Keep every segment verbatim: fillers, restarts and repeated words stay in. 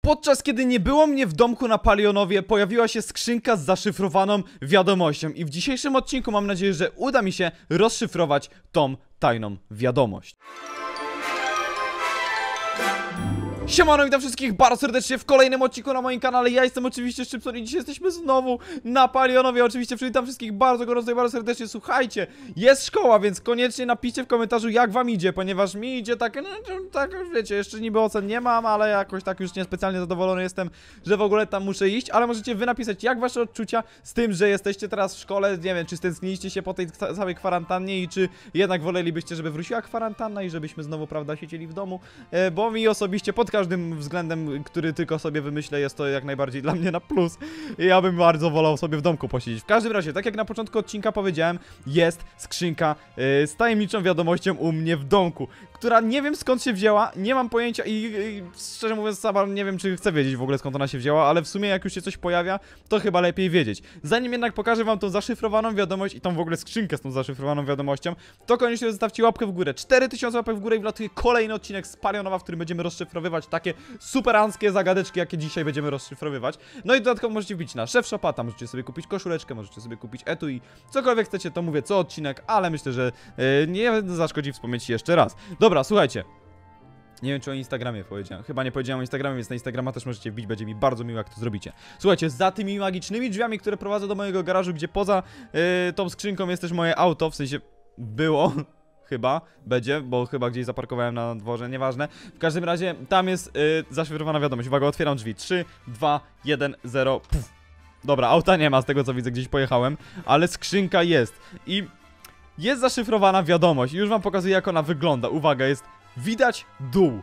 Podczas kiedy nie było mnie w domku na Palionowie, pojawiła się skrzynka z zaszyfrowaną wiadomością i w dzisiejszym odcinku mam nadzieję, że uda mi się rozszyfrować tą tajną wiadomość. Siemano, witam wszystkich bardzo serdecznie w kolejnym odcinku na moim kanale. Ja jestem oczywiście Szczypson i dzisiaj jesteśmy znowu na Palionowie. Oczywiście przywitam wszystkich bardzo gorąco i bardzo serdecznie. Słuchajcie, jest szkoła, więc koniecznie napiszcie w komentarzu, jak wam idzie, ponieważ mi idzie tak, no, tak wiecie, jeszcze niby ocen nie mam, ale jakoś tak już niespecjalnie zadowolony jestem, że w ogóle tam muszę iść. Ale możecie wy napisać, jak wasze odczucia z tym, że jesteście teraz w szkole. Nie wiem, czy stęskniliście się po tej całej kwarantannie i czy jednak wolelibyście, żeby wróciła kwarantanna i żebyśmy znowu, prawda, siedzieli w domu, e, bo mi osobiście pod każdym względem, który tylko sobie wymyślę, jest to jak najbardziej dla mnie na plus. I ja bym bardzo wolał sobie w domku posiedzieć. W każdym razie, tak jak na początku odcinka powiedziałem, jest skrzynka yy, z tajemniczą wiadomością u mnie w domku, która nie wiem skąd się wzięła, nie mam pojęcia i, i szczerze mówiąc sama nie wiem, czy chcę wiedzieć w ogóle skąd ona się wzięła, ale w sumie jak już się coś pojawia, to chyba lepiej wiedzieć. Zanim jednak pokażę wam tą zaszyfrowaną wiadomość i tą w ogóle skrzynkę z tą zaszyfrowaną wiadomością, to koniecznie zostawcie łapkę w górę. cztery tysiące łapek w górę i wlatuje kolejny odcinek z Palionowa, w którym będziemy rozszyfrowywać takie superanckie zagadeczki, jakie dzisiaj będziemy rozszyfrowywać. No i dodatkowo możecie wbić na Szef Shopa, tam możecie sobie kupić koszuleczkę, możecie sobie kupić etui, cokolwiek chcecie, to mówię co odcinek, ale myślę, że yy, nie zaszkodzi wspomnieć jeszcze raz. Dobra, słuchajcie. Nie wiem, czy o Instagramie powiedziałem. Chyba nie powiedziałem o Instagramie, więc na Instagrama też możecie wbić. Będzie mi bardzo miło, jak to zrobicie. Słuchajcie, za tymi magicznymi drzwiami, które prowadzą do mojego garażu, gdzie poza yy, tą skrzynką jest też moje auto, w sensie było... Chyba, będzie, bo chyba gdzieś zaparkowałem na dworze, nieważne. W każdym razie, tam jest yy, zaszyfrowana wiadomość. Uwaga, otwieram drzwi. trzy, dwa, jeden, zero. Puf. Dobra, auta nie ma, z tego co widzę, gdzieś pojechałem. Ale skrzynka jest. I jest zaszyfrowana wiadomość. I już wam pokazuję, jak ona wygląda. Uwaga, jest widać dół.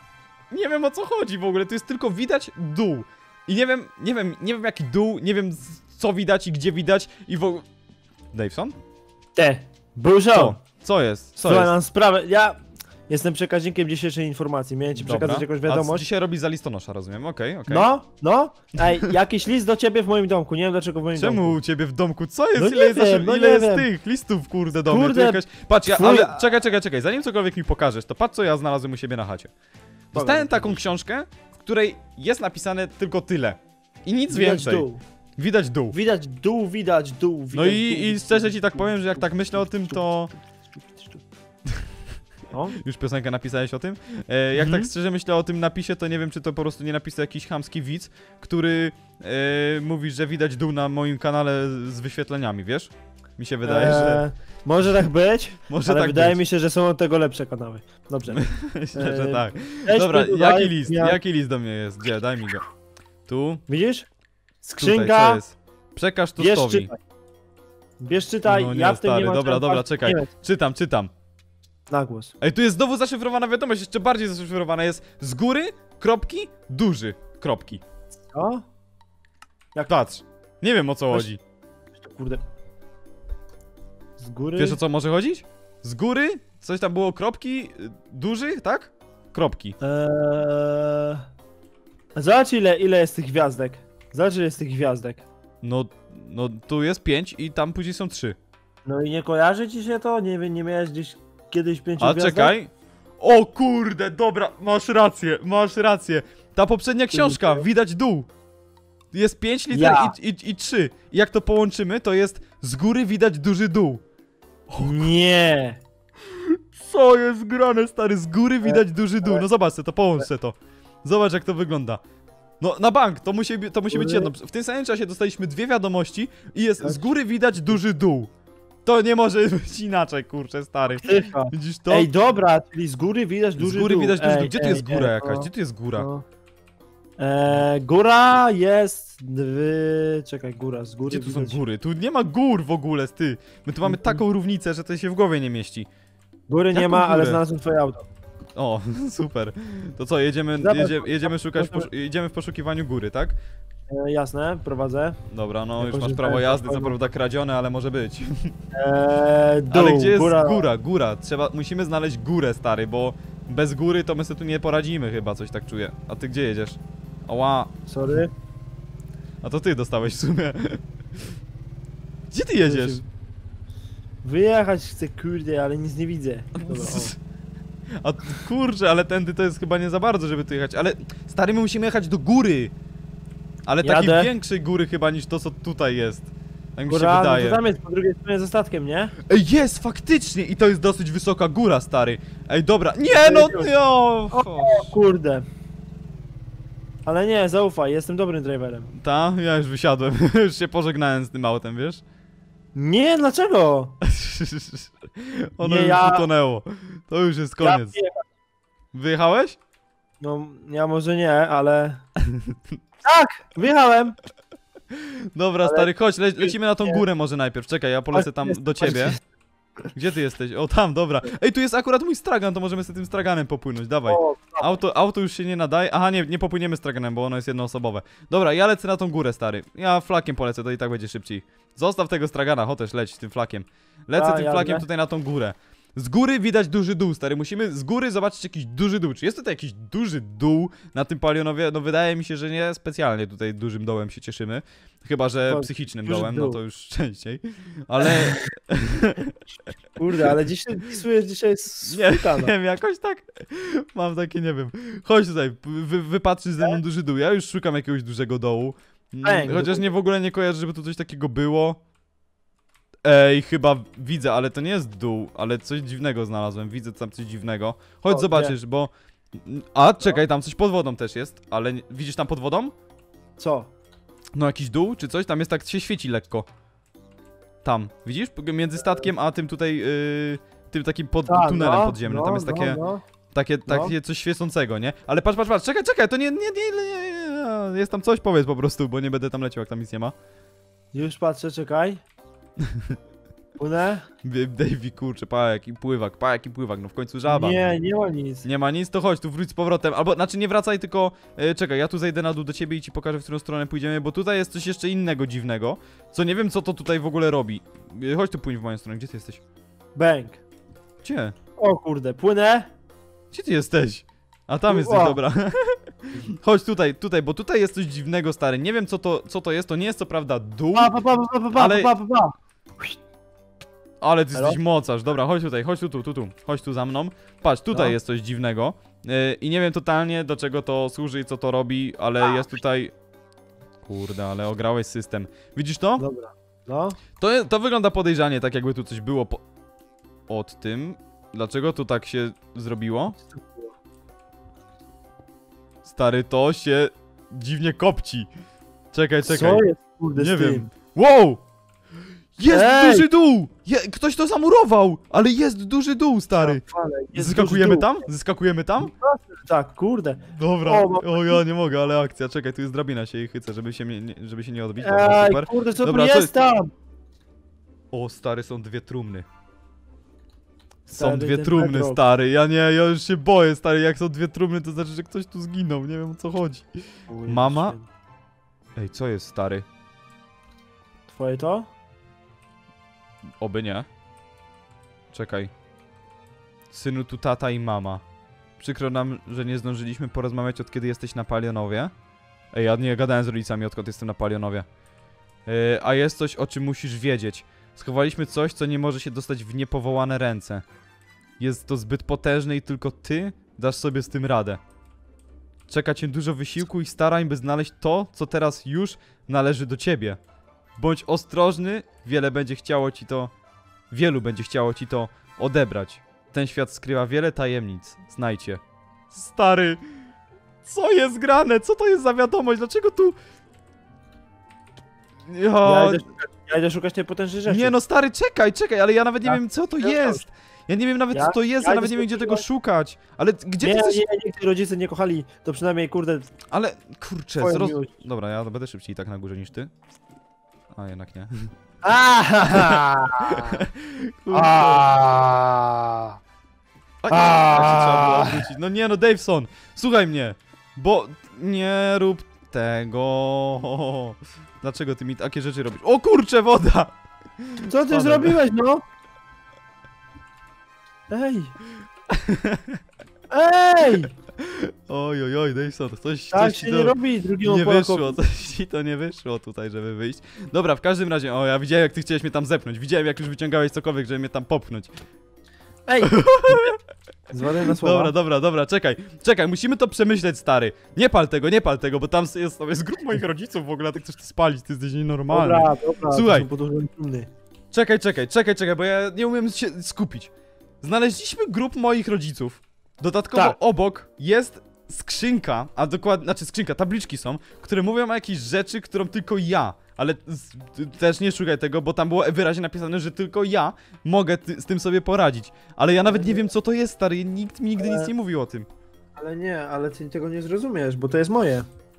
Nie wiem, o co chodzi w ogóle, to jest tylko widać dół. I nie wiem, nie wiem, nie wiem jaki dół, nie wiem co widać i gdzie widać. I w ogóle... Daveson? Te, burzo! Co jest? Co Słuchaj, jest? mam sprawę, ja jestem przekaźnikiem dzisiejszej informacji, miałem ci Dobra. przekazać jakąś A wiadomość. dzisiaj robi za listonosza, rozumiem, okej, okay, okej. Okay. No, no, ej, jakiś list do ciebie w moim domku, nie wiem dlaczego w moim Czemu domku. u ciebie w domku? Co jest? No ile nie jest, wiem, no ile nie jest wiem. tych listów, kurde, do mnie? Kurde, Tu jakaś... Patrz, ja, twój- ale czekaj, czekaj, czekaj, zanim cokolwiek mi pokażesz, to patrz co ja znalazłem u siebie na chacie. Dostałem taką książkę, w której jest napisane tylko tyle. I nic Widać więcej. dół. Widać dół. Widać dół, widać dół, widać No i, dół, i szczerze ci tak powiem, że jak tak myślę o tym, to... No. Już piosenkę napisałeś o tym? E, jak Mhm. tak szczerze myślę o tym napisie, to nie wiem, czy to po prostu nie napisał jakiś chamski widz, który e, mówi, że widać dół na moim kanale z wyświetleniami, wiesz? Mi się wydaje, Eee, że... Może tak być, Może ale tak wydaje być. mi się, że są od tego lepsze kanały. Dobrze. Myślę, że Eee, tak. Weź Dobra, mi tutaj, jaki list? ja- Jaki list do mnie jest? Gdzie? Daj mi go. Tu? Widzisz? Tutaj, co Skrzynka, jest? Przekaż bierz tostowi. czytaj. Bierz czytaj, No nie, ja w tym stary, nie mam dobra, czego dobra, patrzeć, czekaj. nie wiem, Czytam, czytam. na głos. Ej, tu jest znowu zaszyfrowana wiadomość, jeszcze bardziej zaszyfrowana jest z góry, kropki, duży, kropki. Co? Patrz. Nie wiem, o co Weź- chodzi. Kurde. Z góry? Wiesz, o co może chodzić? Z góry, coś tam było, kropki, y, duży, tak? Kropki. Eee... Zobacz ile, ile jest tych gwiazdek. Zobacz ile jest tych gwiazdek. No, no tu jest pięć i tam później są trzy. No i nie kojarzy ci się to? Nie wiem, nie miałeś gdzieś kiedyś pięciu A gwiazdek? czekaj. O kurde, dobra, masz rację, masz rację. Ta poprzednia książka, widać dół. Jest pięć liter Ja. i, i, i trzy. Jak to połączymy, to jest z góry widać duży dół. Nie. Co jest grane, stary? Z góry widać duży dół. No zobacz se to, połącz se to. Zobacz, jak to wygląda. No, na bank, to musi, to musi być jedno. W tym samym czasie dostaliśmy dwie wiadomości i jest z góry widać duży dół. To nie może być inaczej, kurczę, stary. Tycha. Widzisz to? Ej, dobra, czyli z góry widać Z duży góry dół. widać duży Ej, dół. Gdzie tu ej, jest góra ej, jakaś? o, Gdzie tu jest góra? o. Eee, góra jest... W... Czekaj, góra, z góry Gdzie tu są widać... góry? Tu nie ma gór w ogóle, ty. My tu mamy taką równicę, że to się w głowie nie mieści. Góry nie Jaką ma, ale górę? znalazłem twoje auto. O, super. To co, jedziemy, Zobacz, jedzie, jedziemy szukać, w zobacz. poszu jedziemy w poszukiwaniu góry, tak? Eee, jasne, prowadzę. Dobra, no już Jako, masz że prawo ten- jazdy, co prawda kradzione, ale może być. Eee, dół, Ale gdzie jest góra. góra? Góra. Trzeba, musimy znaleźć górę, stary, bo bez góry to my sobie tu nie poradzimy chyba, coś tak czuję. A ty gdzie jedziesz? Ała. Sorry. A to ty dostałeś w sumie. Gdzie ty jedziesz? Wyjechać chcę, kurde, ale nic nie widzę. Dobra, o. A kurczę, ale tędy to jest chyba nie za bardzo, żeby tu jechać, ale Stary, my musimy jechać do góry. Ale takiej Jadę. większej góry chyba niż to, co tutaj jest. Tak mi się Góra, no wydaje. to tam jest po drugiej stronie ze statkiem, nie? Ej, jest, faktycznie! I to jest dosyć wysoka góra, stary. Ej, dobra. Nie, no, no. O kurde. Ale nie, zaufaj, jestem dobrym driverem. Ta? Ja już wysiadłem. Już się pożegnałem z tym autem, wiesz? Nie, dlaczego? Ono Nie, już ja- utonęło. To już jest koniec. Ja, nie- Wyjechałeś? no, ja może nie, ale... Tak, wyjechałem. Dobra, Ale- stary, chodź, le lecimy na tą Nie. górę może najpierw. Czekaj, ja polecę tam Jest, do ciebie. Gdzie ty jesteś? O, tam, dobra. Ej, tu jest akurat mój stragan, to możemy z tym straganem popłynąć, dawaj. O, Auto, auto już się nie nadaje. Aha, nie, nie popłyniemy straganem, bo ono jest jednoosobowe. Dobra, ja lecę na tą górę, stary. Ja flakiem polecę, to i tak będzie szybciej. Zostaw tego stragana, chociaż leć tym flakiem. Lecę A, tym jadę. flakiem tutaj na tą górę. Z góry widać duży dół, stary. Musimy z góry zobaczyć jakiś duży dół. Czy jest tutaj jakiś duży dół na tym palionowie? No wydaje mi się, że nie specjalnie tutaj dużym dołem się cieszymy. Chyba, że To psychicznym duży dołem, no dół. to już częściej. Ale kurde, ale dzisiaj pisujesz dzisiaj jest nie spukana. wiem, jakoś tak mam takie, nie wiem. Chodź tutaj, wy, wypatrzysz ze mną duży dół. Ja już szukam jakiegoś dużego dołu. Mm, Bang. Chociaż nie w ogóle nie kojarzę, żeby tu coś takiego było. Ej, chyba widzę, ale to nie jest dół, ale coś dziwnego znalazłem. Widzę tam coś dziwnego. Chodź O, zobaczysz, bo... A, czekaj, tam coś pod wodą też jest, ale nie... widzisz tam pod wodą? Co? No jakiś dół czy coś? Tam jest tak, się świeci lekko. Tam, widzisz? Między statkiem a tym tutaj, yy, tym takim pod, Ta, tunelem no, podziemnym. no, Tam jest no, takie, no. takie, no. takie coś świecącego, nie? Ale patrz, patrz, patrz, czekaj, czekaj, to nie, nie, nie, nie, nie, jest tam coś, powiedz po prostu, bo nie będę tam leciał, jak tam nic nie ma. Już patrzę, czekaj. Płynę? Davey, kurczę, pa jaki pływak, pa jaki pływak, no w końcu żaba. Nie, nie ma nic. Nie ma nic, to chodź, tu wróć z powrotem, albo, znaczy nie wracaj, tylko, e, czekaj, ja tu zejdę na dół do ciebie i ci pokażę, w którą stronę pójdziemy, bo tutaj jest coś jeszcze innego dziwnego, co nie wiem, co to tutaj w ogóle robi. E, chodź tu, płyń w moją stronę, gdzie ty jesteś? Bang. Gdzie? O kurde, płynę. Gdzie ty jesteś? A tam Tu, jesteś, o. dobra. Chodź tutaj, tutaj, bo tutaj jest coś dziwnego, stary, nie wiem, co to, co to jest, to nie jest co prawda dół, Pa, pa, pa, pa, pa, pa, Ale- pa, pa, pa. ale ty Halo? jesteś mocarz, dobra, chodź tutaj, chodź tu, tu, tu, tu, chodź tu za mną, patrz, tutaj No. jest coś dziwnego yy, i nie wiem totalnie, do czego to służy i co to robi, ale A. jest tutaj... Kurde, ale ograłeś system. Widzisz to? Dobra. No. To, je- to wygląda podejrzanie, tak jakby tu coś było po... od tym. Dlaczego tu tak się zrobiło? Stary, to się dziwnie kopci. Czekaj, czekaj. Co jest kurde Nie z wiem. tym? Wow! Jest Ej! duży dół! Je, ktoś to zamurował! Ale jest duży dół, stary! Ale jest Zyskakujemy duży tam? Zyskakujemy tam? dół. Tak, kurde. Dobra. O, mam- O, ja nie mogę, ale akcja. Czekaj, tu jest drabina, się jej chycę, żeby się, nie, nie- żeby się nie odbić. Dobra, Ej, super. kurde, co Dobra, tu co jest tam? O, stary, są dwie trumny. Są Stary, dwie ten trumny, bedrock. stary. Ja nie, ja już się boję, stary. Jak są dwie trumny, to znaczy, że ktoś tu zginął. Nie wiem, o co chodzi. Kurde, Mama? święty. Ej, co jest, stary? Twoje to? Oby nie. Czekaj. Synu, tu tata i mama. Przykro nam, że nie zdążyliśmy porozmawiać, od kiedy jesteś na Palionowie. Ej, ja nie gadałem z rodzicami, odkąd jestem na Palionowie. Yy, a jest coś, o czym musisz wiedzieć. Schowaliśmy coś, co nie może się dostać w niepowołane ręce. Jest to zbyt potężne i tylko ty dasz sobie z tym radę. Czeka cię dużo wysiłku i starań, by znaleźć to, co teraz już należy do ciebie. Bądź ostrożny, wiele będzie chciało ci to... Wielu będzie chciało ci to odebrać. Ten świat skrywa wiele tajemnic. Znajdźcie. Stary! Co jest grane? Co to jest za wiadomość? Dlaczego tu... Ja Ja... idę szukać, ja idę szukać tej potężnej rzeczy. Nie no stary, czekaj, czekaj, ale ja nawet nie Ja- wiem co to ja jest. Ja nie wiem nawet Ja- co to jest, ja, ja nawet idę nie wiem gdzie tego szukać. szukać. Ale gdzie nie, ty chcesz... nie, nie, nie, rodzice nie kochali, to przynajmniej, kurde, Ale kurczę, twoją zroz... miłość. Dobra, ja będę szybciej tak na górze niż ty. A jednak nie. Aaaa! Kurde. Aaaa! A nie, A. tak się trzeba było odwrócić. No nie no, Daveson, słuchaj mnie, bo nie rób tego. Dlaczego ty mi takie rzeczy robisz? O kurczę, woda! Co ty Spadłem. zrobiłeś, no? Ej! Ej! Oj, oj, oj, Daveson, coś, Tak coś się ci nie to robi drugiemu nie Polakowi. wyszło, coś ci to nie wyszło tutaj, żeby wyjść. Dobra, w każdym razie, o, ja widziałem jak ty chciałeś mnie tam zepchnąć, widziałem jak już wyciągałeś cokolwiek, żeby mnie tam popchnąć. Ej! Zwalaj na słowa. Dobra, dobra, dobra, czekaj, czekaj, musimy to przemyśleć, stary. Nie pal tego, nie pal tego, bo tam jest, tam jest grup moich rodziców w ogóle, a ty chcesz to spalić, ty jesteś nienormalny. Dobra, dobra. Słuchaj. to są podróżne trumny. Czekaj, czekaj, czekaj, czekaj, bo ja nie umiem się skupić. Znaleźliśmy grup moich rodziców. Dodatkowo Tak. obok jest skrzynka, a dokładnie, znaczy skrzynka, tabliczki są, które mówią o jakiejś rzeczy, którą tylko ja, ale z, ty, też nie szukaj tego, bo tam było wyraźnie napisane, że tylko ja mogę ty, z tym sobie poradzić. Ale ja nawet nie wiem, co to jest, stary, nikt mi nigdy nic nie mówił o tym. Ale nie, ale ty tego nie zrozumiesz, bo to jest moje.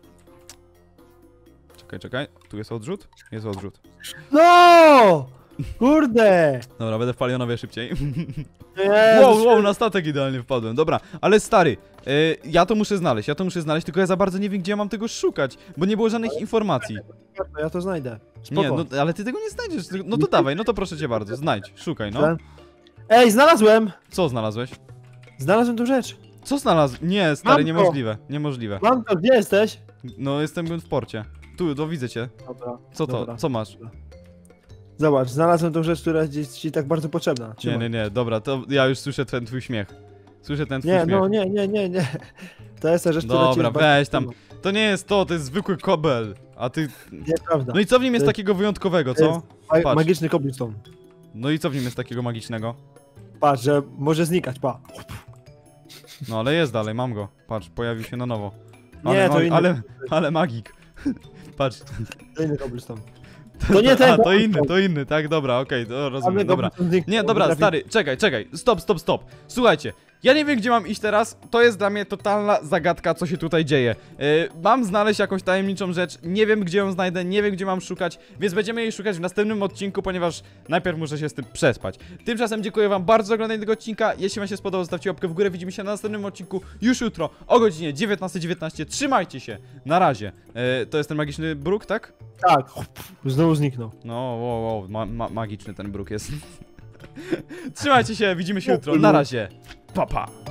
Czekaj, czekaj, tu jest odrzut? Jest odrzut. No! Kurde! Dobra, będę w Palionowie szybciej. Jezus, Wow, wow, na statek idealnie wpadłem, dobra, ale stary, y, ja to muszę znaleźć, ja to muszę znaleźć, tylko ja za bardzo nie wiem, gdzie ja mam tego szukać, bo nie było żadnych informacji. Ja to znajdę. Spoko. Nie, no ale ty tego nie znajdziesz, ty- no to dawaj, no to proszę cię bardzo, znajdź, szukaj, no. Ej, znalazłem! Co znalazłeś? Znalazłem tą rzecz. Co znalazł? Nie, stary, Mam to. niemożliwe, niemożliwe. Mam to, gdzie jesteś? No, jestem w porcie. Tu, no widzę cię. Dobra. Co to, Dobra. co masz? Zobacz, znalazłem tą rzecz, która jest ci tak bardzo potrzebna. Nie, Trzymaj. nie, nie, dobra, to ja już słyszę ten twój śmiech. Słyszę ten twój Nie, śmiech. no nie, nie, nie, nie. To jest ta rzecz, która ci Dobra, jest bardzo weź tam. potrzebna. To nie jest to, to jest zwykły kobel, a ty... Nieprawda. No i co w nim jest To jest- takiego wyjątkowego, to co? jest Ma Patrz. magiczny cobblestone. No i co w nim jest takiego magicznego? Patrz, że może znikać, pa. No ale jest dalej, mam go. Patrz, pojawił się na nowo. Nie, Ale, to mag- inny. ale, ale magik. Patrz. To inny cobblestone. To nie ten, A, to to- inny, to inny, tak, dobra, okej, to rozumiem, Żadny dobra. cobblestone zniknął, Nie, bo dobra, trafi- stary, czekaj, czekaj, stop, stop, stop. Słuchajcie, ja nie wiem, gdzie mam iść teraz, to jest dla mnie totalna zagadka, co się tutaj dzieje. Yy, mam znaleźć jakąś tajemniczą rzecz, nie wiem, gdzie ją znajdę, nie wiem, gdzie mam szukać, więc będziemy jej szukać w następnym odcinku, ponieważ najpierw muszę się z tym przespać. Tymczasem dziękuję wam bardzo za oglądanie tego odcinka, jeśli wam się spodobał, zostawcie łapkę w górę, widzimy się na następnym odcinku już jutro o godzinie dziewiętnastej dziewiętnaście, trzymajcie się, na razie. Yy, to jest ten magiczny bruk, tak? Tak, znowu zniknął. No, wow, wow, ma ma magiczny ten bruk jest. Trzymajcie się, widzimy się jutro. Na razie. Pa, pa.